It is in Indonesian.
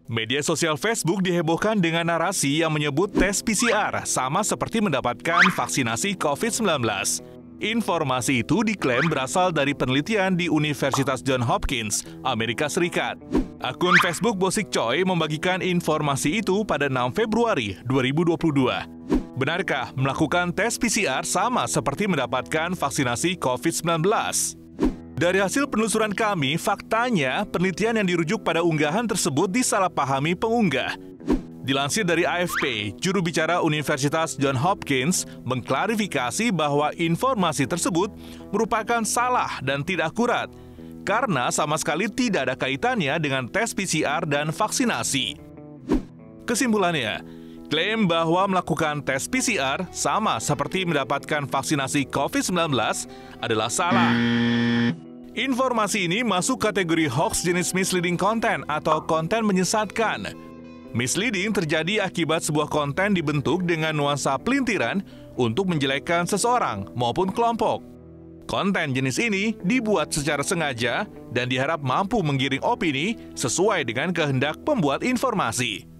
Media sosial Facebook dihebohkan dengan narasi yang menyebut tes PCR sama seperti mendapatkan vaksinasi COVID-19. Informasi itu diklaim berasal dari penelitian di Universitas Johns Hopkins, Amerika Serikat. Akun Facebook Bosik Choi membagikan informasi itu pada 6 Februari 2022. Benarkah melakukan tes PCR sama seperti mendapatkan vaksinasi COVID-19? Dari hasil penelusuran kami, faktanya penelitian yang dirujuk pada unggahan tersebut disalahpahami pengunggah. Dilansir dari AFP, juru bicara Universitas Johns Hopkins mengklarifikasi bahwa informasi tersebut merupakan salah dan tidak akurat, karena sama sekali tidak ada kaitannya dengan tes PCR dan vaksinasi. Kesimpulannya, klaim bahwa melakukan tes PCR sama seperti mendapatkan vaksinasi COVID-19 adalah salah. Informasi ini masuk kategori hoax jenis misleading content atau konten menyesatkan. Misleading terjadi akibat sebuah konten dibentuk dengan nuansa pelintiran untuk menjelekkan seseorang maupun kelompok. Konten jenis ini dibuat secara sengaja dan diharap mampu menggiring opini sesuai dengan kehendak pembuat informasi.